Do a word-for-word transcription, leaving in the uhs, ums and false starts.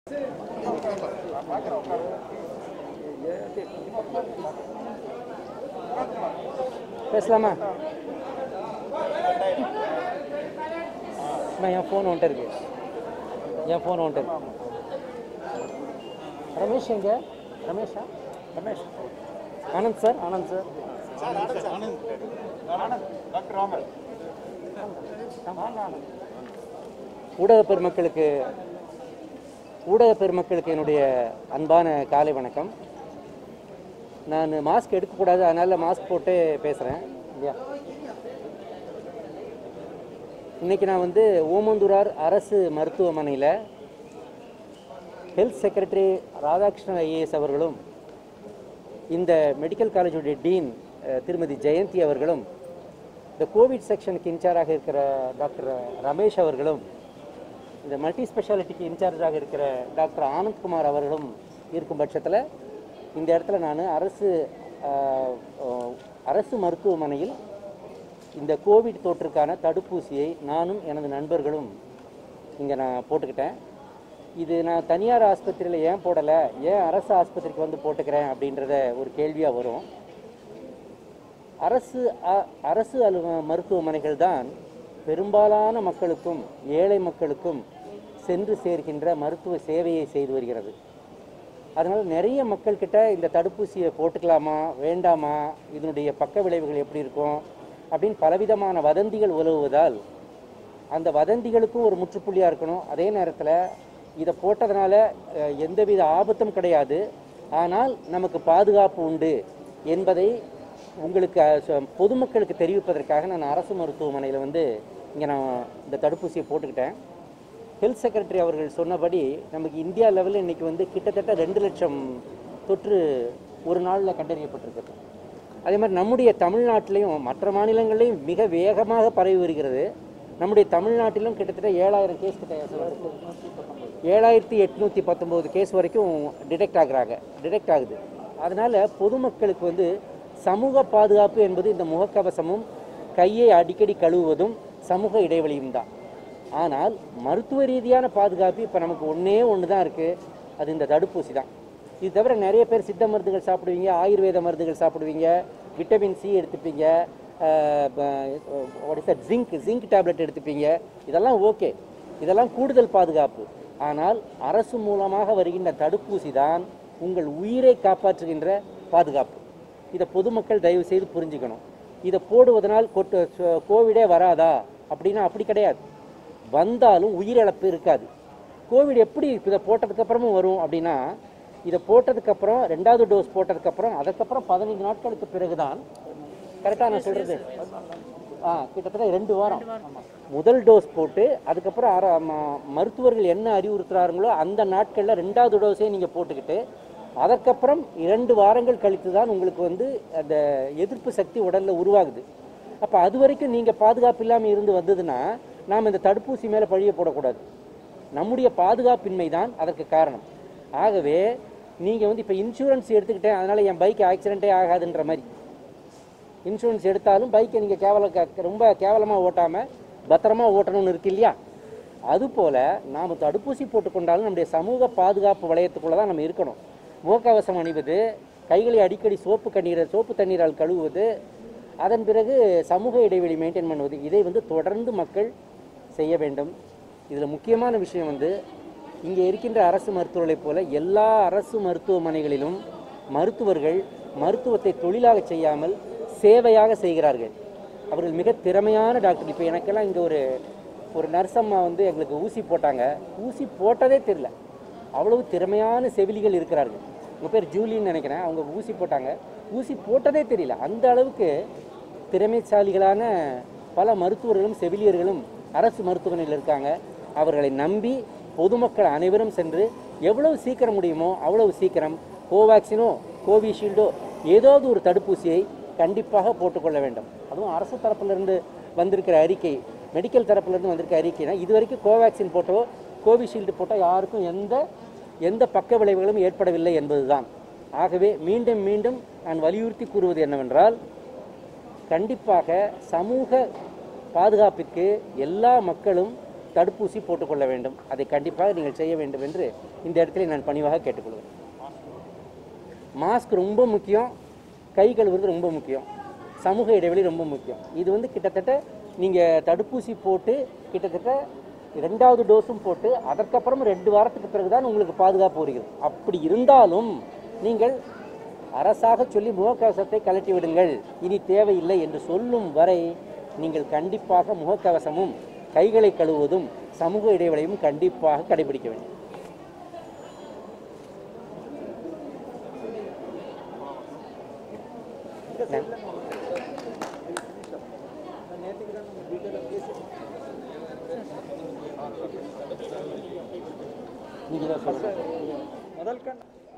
பேசலாமா? என் ஃபோன் வந்துட்டு இருக்கு என் ஃபோன் வந்துட்டு இருக்கு ரமேஷ் எங்க? ரமேஷா? ரமேஷ் ஆனந்த் சார் ஆனந்த் சார் ஊடக பெருமக்களுக்கு ஊடக பெருமக்களுக்கு என்னுடைய அன்பான காலை வணக்கம். நான் மாஸ்க் எடுக்கக்கூடாது, அதனால் மாஸ்க் போட்டு பேசுகிறேன் இல்லையா. இன்றைக்கி நான் வந்து ஓமந்தூரார் அரசு மருத்துவமனையில் ஹெல்த் செக்ரட்டரி ராதாகிருஷ்ணன் ஐஏஎஸ் அவர்களும் இந்த மெடிக்கல் காலேஜுடைய டீன் திருமதி ஜெயந்தி அவர்களும் இந்த கோவிட் செக்ஷனுக்கு இன்சார்ஜாக இருக்கிற டாக்டர் ரமேஷ் அவர்களும் இந்த மல்டி ஸ்பெஷாலிட்டிக்கு இன்சார்ஜாக இருக்கிற டாக்டர் ஆனந்த்குமார் அவர்களும் இருக்கும் பட்சத்தில் இந்த இடத்துல நான் அரசு அரசு மருத்துவமனையில் இந்த கோவிட் தொற்றுக்கான தடுப்பூசியை நானும் எனது நண்பர்களும் இங்கே நான் போட்டுக்கிட்டேன். இது நான் தனியார் ஆஸ்பத்திரியில் ஏன் போடலை, ஏன் அரசு ஆஸ்பத்திரிக்கு வந்து போட்டுக்கிறேன் அப்படின்றத ஒரு கேள்வியாக வரும். அரசு அரசு அலு மருத்துவமனைகள் தான் பெரும்பாலான மக்களுக்கும் ஏழை மக்களுக்கும் சென்று சேர்க்கின்ற மருத்துவ சேவையை செய்து வருகிறது. அதனால் நிறைய மக்கள்கிட்ட இந்த தடுப்பூசியை போட்டுக்கலாமா வேண்டாமா, இதனுடைய பக்க விளைவுகள் எப்படி இருக்கும் அப்படின்னு பலவிதமான வதந்திகள் உலவுவதால் அந்த வதந்திகளுக்கும் ஒரு முற்றுப்புள்ளியாக இருக்கணும். அதே நேரத்தில் இதை போட்டதுனால எந்தவித ஆபத்தும் கிடையாது, ஆனால் நமக்கு பாதுகாப்பு உண்டு என்பதை உங்களுக்கு பொதுமக்களுக்கு தெரிவிப்பதற்காக நான் அரசு மருத்துவமனையில் வந்து இங்கே நான் இந்த தடுப்பூசியை போட்டுக்கிட்டேன். ஹெல்த் செக்ரட்டரி அவர்கள் சொன்னபடி நமக்கு இந்தியா லெவலில் இன்றைக்கி வந்து கிட்டத்தட்ட ரெண்டு லட்சம் தொற்று ஒரு நாளில் கண்டறியப்பட்டிருக்கிறது. அதே மாதிரி நம்முடைய தமிழ்நாட்டிலையும் மற்ற மாநிலங்களையும் மிக வேகமாக பரவி வருகிறது. நம்முடைய தமிழ்நாட்டிலும் கிட்டத்தட்ட ஏழாயிரம் கேஸ் கிட்ட ஏழாயிரத்தி எட்நூற்றி பத்தொம்போது கேஸ் வரைக்கும் டிடெக்ட் ஆகுறாங்க டிடெக்ட் ஆகுது. அதனால் பொதுமக்களுக்கு வந்து சமூக பாதுகாப்பு என்பது இந்த முகக்கவசமும் கையை அடிக்கடி கழுவுவதும் சமூக இடைவெளியும் தான். ஆனால் மருத்துவ ரீதியான பாதுகாப்பு இப்போ நமக்கு ஒன்றே ஒன்று தான் இருக்குது, அது இந்த தடுப்பூசி தான். இது தவிர நிறைய பேர் சித்த மருந்துகள் சாப்பிடுவீங்க, ஆயுர்வேத மருந்துகள் சாப்பிடுவீங்க, விட்டமின் சி எடுத்துப்பீங்க, ஜிங்க் ஜிங்க் டேப்லெட் எடுத்துப்பீங்க. இதெல்லாம் ஓகே, இதெல்லாம் கூடுதல் பாதுகாப்பு. ஆனால் அரசு மூலமாக வருகின்ற தடுப்பூசி தான் உங்கள் உயிரை காப்பாற்றுகின்ற பாதுகாப்பு. இதை பொதுமக்கள் தயவு செய்து புரிஞ்சுக்கணும். இதை போடுவதனால் கொட்டு கோவிடே வராதா அப்படின்னா அப்படி கிடையாது. வந்தாலும் உயிரிழப்பு இருக்காது. கோவிட் எப்படி இதை போட்டதுக்கப்புறமும் வரும் அப்படின்னா, இதை போட்டதுக்கப்புறம் ரெண்டாவது டோஸ் போட்டதுக்கப்புறம் அதுக்கப்புறம் பதினைந்து நாட்களுக்கு பிறகு தான், கரெக்டாக நான் சொல்கிறது ஆ கிட்டத்தட்ட ரெண்டு வாரம் முதல் டோஸ் போட்டு அதுக்கப்புறம் அர மருத்துவர்கள் என்ன அறிவுறுத்துகிறாங்களோ அந்த நாட்களில் ரெண்டாவது டோஸே நீங்கள் போட்டுக்கிட்டு அதற்கப்புறம் இரண்டு வாரங்கள் கழித்து தான் உங்களுக்கு வந்து அந்த எதிர்ப்பு சக்தி உடலில் உருவாகுது. அப்போ அது வரைக்கும் நீங்கள் பாதுகாப்பு இல்லாமல் இருந்து வந்ததுன்னா நாம் இந்த தடுப்பூசி மேலே பழிய போடக்கூடாது. நம்முடைய பாதுகாப்பின்மை தான் அதற்கு காரணம். ஆகவே நீங்கள் வந்து இப்போ இன்சூரன்ஸ் எடுத்துக்கிட்டேன் அதனால் என் பைக் ஆக்சிடென்ட்டே ஆகாதுன்ற மாதிரி, இன்சூரன்ஸ் எடுத்தாலும் பைக்கை நீங்கள் கேவல ரொம்ப கேவலமாக ஓட்டாமல் பத்திரமாக ஓட்டணும்னு இருக்கு இல்லையா. அதுபோல் நாம் தடுப்பூசி போட்டுக்கொண்டாலும் நம்முடைய சமூக பாதுகாப்பு வளையத்துக்குள்ளே தான் நம்ம இருக்கணும். முகக்கவசம் அணிவது, கைகளை அடிக்கடி சோப்பு கண்ணீரை சோப்பு தண்ணீரால் கழுவுவது, அதன் பிறகு சமூக இடைவெளி மெயின்டைன் பண்ணுவது, இதை வந்து தொடர்ந்து மக்கள் செய்ய வேண்டும். இதில் முக்கியமான விஷயம் வந்து இங்கே இருக்கின்ற அரசு மருத்துவர்களைப் போல எல்லா அரசு மருத்துவமனைகளிலும் மருத்துவர்கள் மருத்துவத்தை தொழிலாக செய்யாமல் சேவையாக செய்கிறார்கள். அவர்கள் மிக திறமையான டாக்டர். இப்போ எனக்கெல்லாம் இங்கே ஒரு ஒரு நர்சம்மா வந்து எங்களுக்கு ஊசி போட்டாங்க, ஊசி போட்டதே தெரியல, அவ்வளவு திறமையான செவிலிகள் இருக்கிறார்கள். உங்கள் பேர் ஜூலின்னு நினைக்கிறேன், அவங்க ஊசி போட்டாங்க, ஊசி போட்டதே தெரியல. அந்த அளவுக்கு திறமைசாலிகளான பல மருத்துவர்களும் செவிலியர்களும் அரசு மருத்துவமனையில் இருக்காங்க. அவர்களை நம்பி பொதுமக்கள் அனைவரும் சென்று எவ்வளவு சீக்கிரம் முடியுமோ அவ்வளவு சீக்கிரம் கோவேக்சினோ கோவிஷீல்டோ ஏதாவது ஒரு தடுப்பூசியை கண்டிப்பாக போட்டுக்கொள்ள வேண்டும். அதுவும் அரசு தரப்பிலிருந்து வந்திருக்கிற அறிக்கை, மெடிக்கல் தரப்பிலிருந்து வந்திருக்க அறிக்கைனா இது வரைக்கும் கோவேக்சின் போட்டோ கோவிஷீல்டு போட்டோ யாருக்கும் எந்த எந்த பக்க விளைவுகளும் ஏற்படவில்லை என்பதுதான். ஆகவே மீண்டும் மீண்டும் நான் வலியுறுத்தி கூறுவது என்னவென்றால், கண்டிப்பாக சமூக பாதுகாப்பிற்கு எல்லா மக்களும் தடுப்பூசி போட்டுக்கொள்ள வேண்டும். அதை கண்டிப்பாக நீங்கள் செய்ய வேண்டும் என்று இந்த இடத்துல நான் பணிவாக கேட்டுக்கொள்வேன். மாஸ்க் ரொம்ப முக்கியம், கை கழுவுறது ரொம்ப முக்கியம், சமூக இடைவெளி ரொம்ப முக்கியம். இது வந்து கிட்டத்தட்ட நீங்கள் தடுப்பூசி போட்டு கிட்டத்தட்ட ரெண்டாவது டோஸும் போட்டு அதற்கப்புறம் ரெண்டு வாரத்துக்கு பிறகுதான் உங்களுக்கு பாதுகாப்பு வருகிறது. அப்படி இருந்தாலும் நீங்கள் அரசாக சொல்லி முகக்கவசத்தை கழட்டி விடுங்கள், இனி தேவையில்லை என்று சொல்லும் வரை நீங்கள் கண்டிப்பாக முகக்கவசமும் கைகளை கழுவுவதும் சமூக இடைவெளியும் கண்டிப்பாக கடைபிடிக்க வேண்டும். நீங்க தான் சொல்லுங்க. முதல் கண்